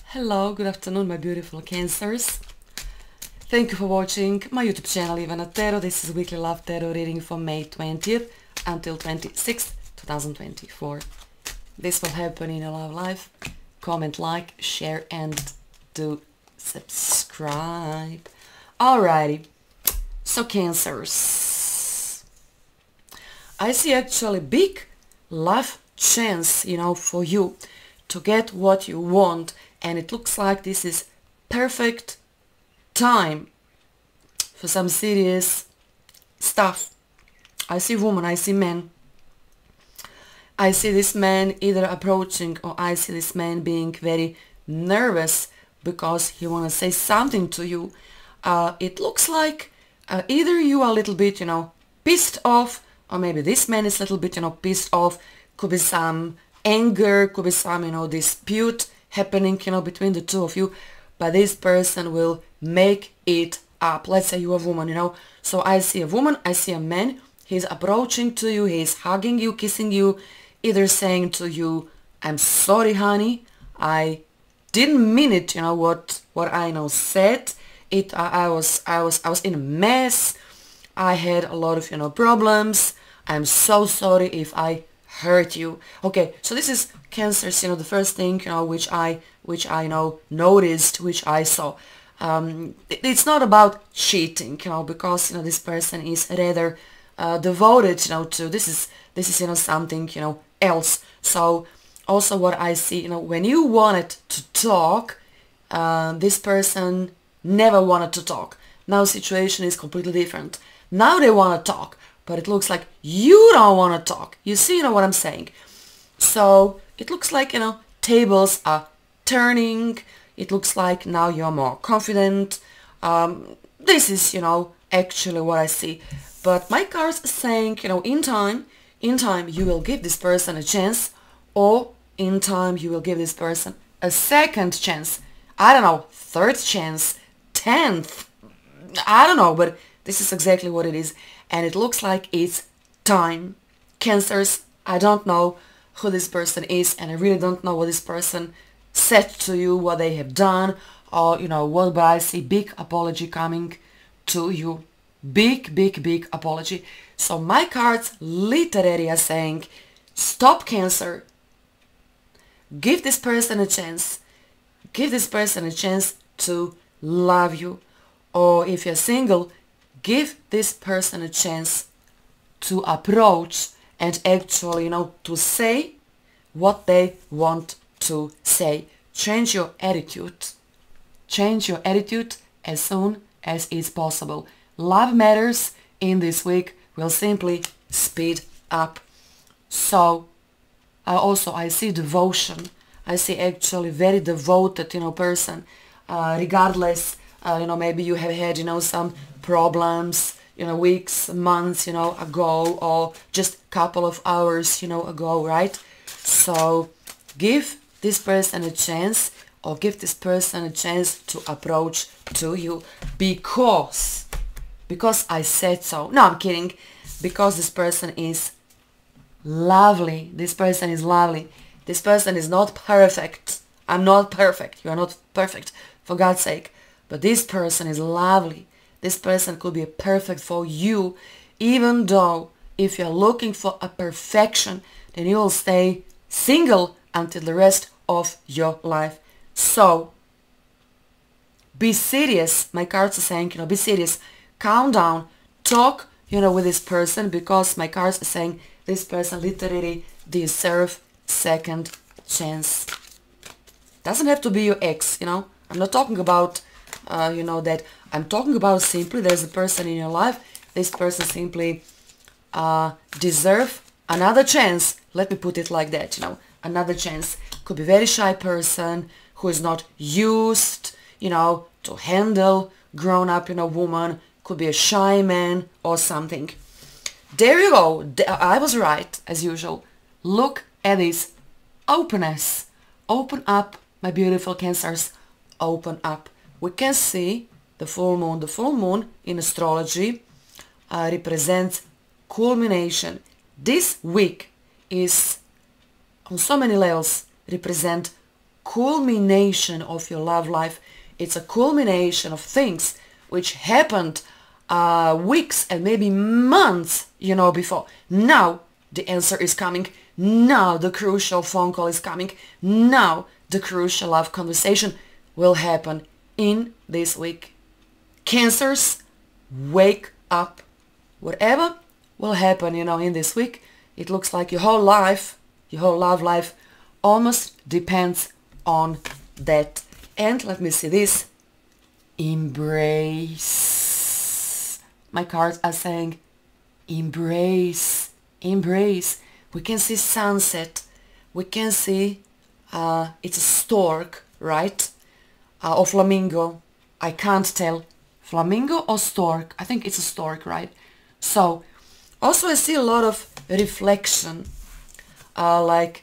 Hello, good afternoon my beautiful Cancers. Thank you for watching my YouTube channel Ivana Tarot. This is weekly love tarot reading from May 20th until 26th, 2024. This will happen in your love life. Comment, like, share and do subscribe. Alrighty, so Cancers. I see actually big love chance, for you to get what you want, and it looks like this is perfect time for some serious stuff. I see woman, I see man. I see this man either approaching, or I see this man being very nervous because he want to say something to you. It looks like either you are a little bit, pissed off, or maybe this man is a little bit, pissed off. Could be some anger, could be some, dispute happening, between the two of you. But this person will make it up. Let's say you're a woman, So I see a woman, I see a man. He's approaching to you, he's hugging you, kissing you, either saying to you, I'm sorry, honey, I didn't mean it, what I said. I was in a mess. I had a lot of, problems. I'm so sorry if I hurt you. Okay, so this is Cancers, the first thing, which I noticed, which I saw. It's not about cheating, because, this person is rather devoted, to this is something, else. So also what I see, when you wanted to talk, this person never wanted to talk. Now situation is completely different. Now they want to talk, but it looks like you don't want to talk. You see, what I'm saying? So it looks like, tables are turning. It looks like now you're more confident. This is, actually what I see. But my cards are saying, in time you will give this person a chance, or in time you will give this person a second chance. I don't know, third chance, 10th. I don't know, but this is exactly what it is. And it looks like it's time. Cancers, I don't know who this person is, and I really don't know what this person said to you, what they have done, or what, but I see big apology coming to you. Big apology. So my cards literally are saying, stop, Cancer. Give this person a chance. Give this person a chance to love you. Or if you're single, give this person a chance to approach and actually, to say what they want to say. Change your attitude. Change your attitude as soon as it's possible. Love matters in this week will simply speed up. So I see devotion. I see actually very devoted, person. Regardless, maybe you have had, some problems, weeks, months, ago, or just couple of hours, ago, right? So give this person a chance, or give this person a chance to approach to you, because I said so. No, I'm kidding. Because this person is lovely. This person is lovely. This person is not perfect. I'm not perfect. You are not perfect, for God's sake. But this person is lovely. This person could be perfect for you, even though if you're looking for a perfection, then you will stay single until the rest of your life. So be serious. My cards are saying, be serious. Calm down. Talk, with this person, because my cards are saying this person literally deserves second chance. Doesn't have to be your ex, I'm not talking about that. I'm talking about simply there's a person in your life. This person simply deserve another chance. Let me put it like that, another chance. Could be very shy person who is not used, to handle grown up, woman. Could be a shy man or something. There you go. I was right, as usual. Look at this openness. Open up, my beautiful Cancers. Open up. We can see the full moon. The full moon in astrology represents culmination. This week is on so many levels represent culmination of your love life. It's a culmination of things which happened weeks and maybe months, before. Now the answer is coming. Now the crucial phone call is coming. Now the crucial love conversation will happen in this week. Cancers, wake up. Whatever will happen, in this week, it looks like your whole life, your whole love life almost depends on that. And let me see this. Embrace. My cards are saying embrace, embrace. We can see sunset. We can see it's a stork, right? Or flamingo. I can't tell. Flamingo or stork? I think it's a stork, right? So, also I see a lot of reflection. Like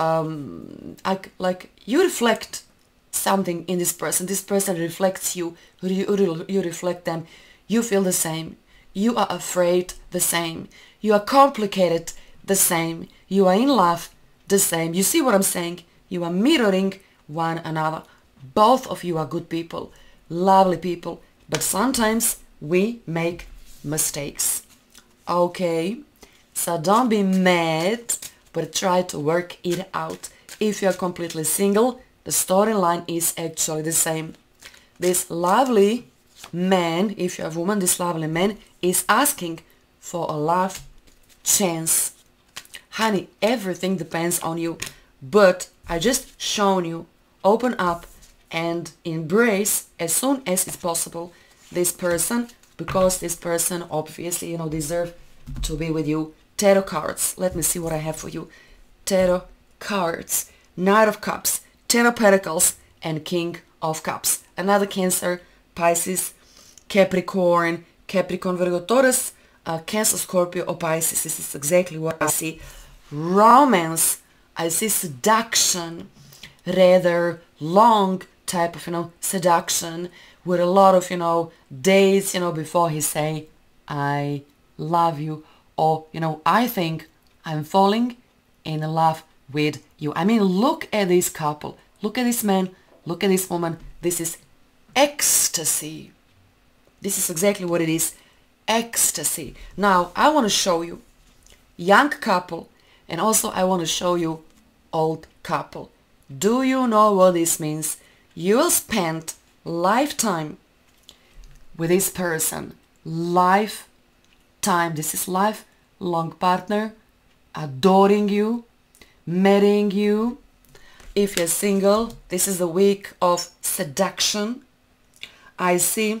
you reflect something in this person. This person reflects you. You reflect them. You feel the same. You are afraid the same. You are complicated the same. You are in love the same. You see what I'm saying? You are mirroring one another. Both of you are good people, lovely people, but sometimes we make mistakes. Okay, so don't be mad, but try to work it out. If you're completely single, the storyline is actually the same. This lovely man, if you're a woman, this lovely man is asking for a love chance. Honey, everything depends on you, but I just shown you, open up and embrace as soon as it's possible this person, because this person obviously, deserve to be with you. Tarot cards. Let me see what I have for you. Tarot cards. Knight of Cups, Ten of Pentacles, and King of Cups. Another Cancer, Pisces, Capricorn, Virgo, Taurus, Cancer, Scorpio, or Pisces. This is exactly what I see. Romance. I see seduction, rather long type of, seduction, with a lot of, days, before he say, I love you, or, I think I'm falling in love with you. I mean, look at this couple. Look at this man. Look at this woman. This is ecstasy. This is exactly what it is. Ecstasy. Now, I want to show you young couple, and also I want to show you old couple. Do you know what this means? You will spend lifetime with this person. Lifetime. This is lifelong partner, adoring you, marrying you. If you're single, this is the week of seduction. I see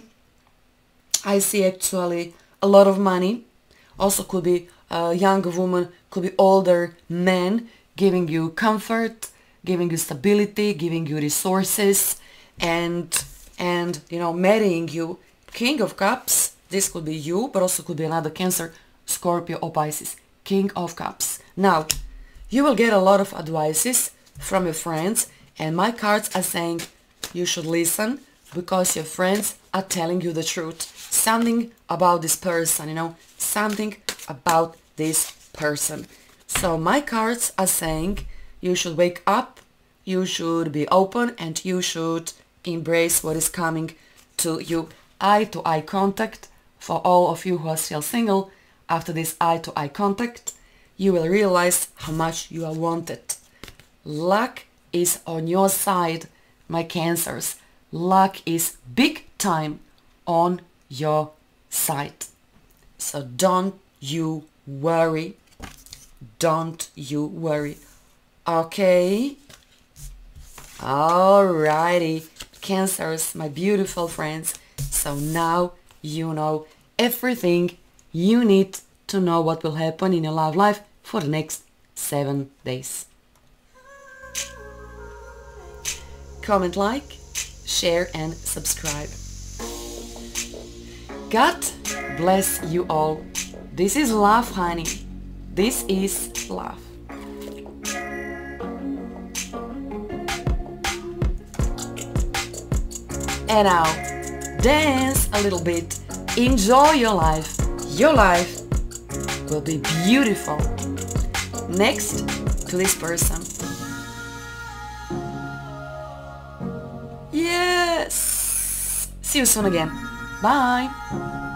actually a lot of money. Also could be a younger woman, could be older man, giving you comfort, giving you stability, giving you resources, and marrying you. King of Cups, this could be you, but also could be another Cancer, Scorpio, or Pisces. King of Cups. Now, you will get a lot of advices from your friends, and my cards are saying you should listen, because your friends are telling you the truth. Something about this person, something about this person. So my cards are saying you should wake up, you should be open, and you should embrace what is coming to you. Eye-to-eye contact. For all of you who are still single, after this eye-to-eye contact, you will realize how much you are wanted. Luck is on your side, my Cancers. Luck is big time on your side. So don't you worry. Don't you worry. Okay? Alrighty. Cancers, my beautiful friends. So now you know everything you need to know what will happen in your love life for the next 7 days. Comment, like, share and subscribe. God bless you all. This is love, honey. This is love. And now, dance a little bit. Enjoy your life. Your life will be beautiful next to this person. See you soon again. Bye!